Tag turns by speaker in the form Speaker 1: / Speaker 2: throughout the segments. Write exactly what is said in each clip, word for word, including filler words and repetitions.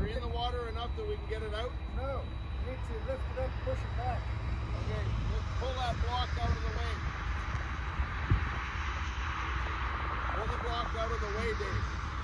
Speaker 1: we in the water enough that we can get it out?
Speaker 2: No. You need to lift it up, push it back.
Speaker 1: Okay, let's pull that block out of the way. Pull the block out of the way, Dave.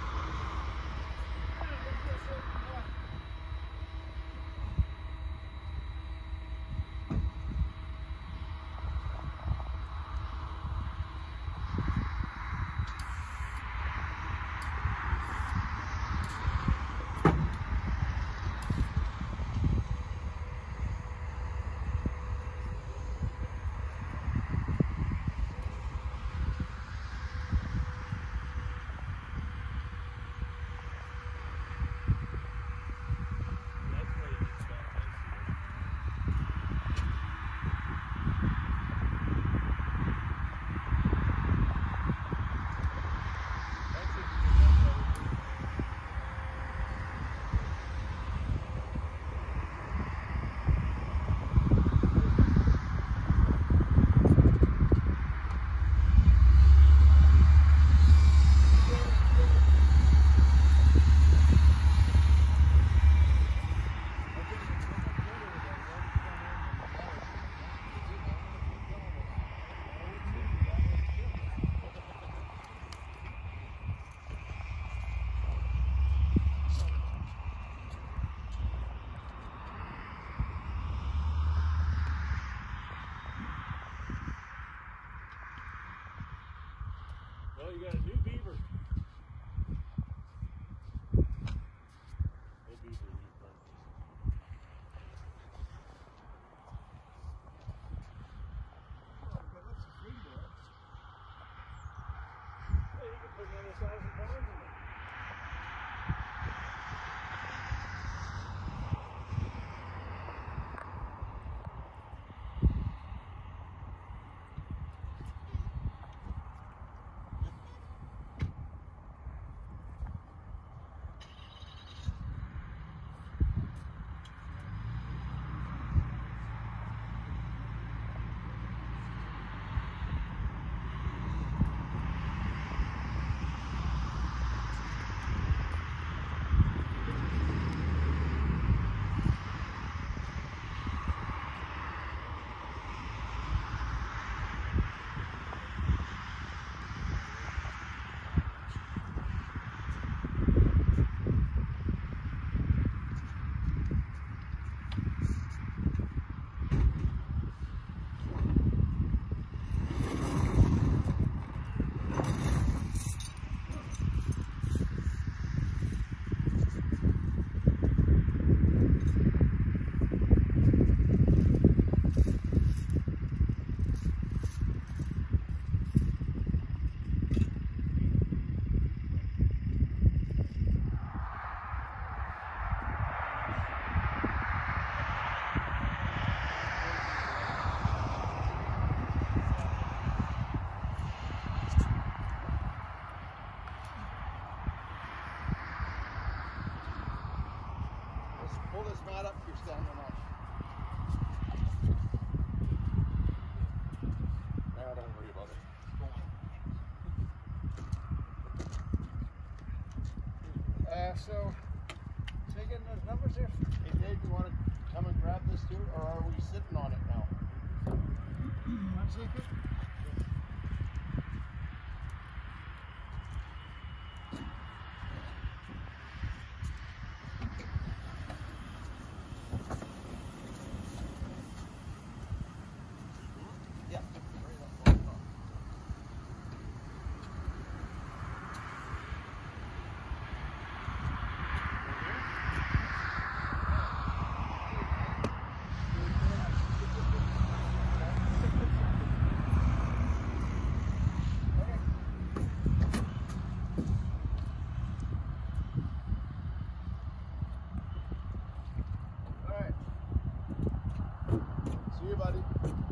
Speaker 3: Well, you got a new beaver. Old beaver, new front. Hey, you can put another thousand pounds in it.
Speaker 1: Pull this mat up if you're standing up. Now don't worry about it.
Speaker 2: Uh, so, so you getting those numbers there?
Speaker 1: Hey Dave, you want to come and grab this too, or are we sitting on it now?
Speaker 2: One second.
Speaker 1: Yeah. See you, buddy.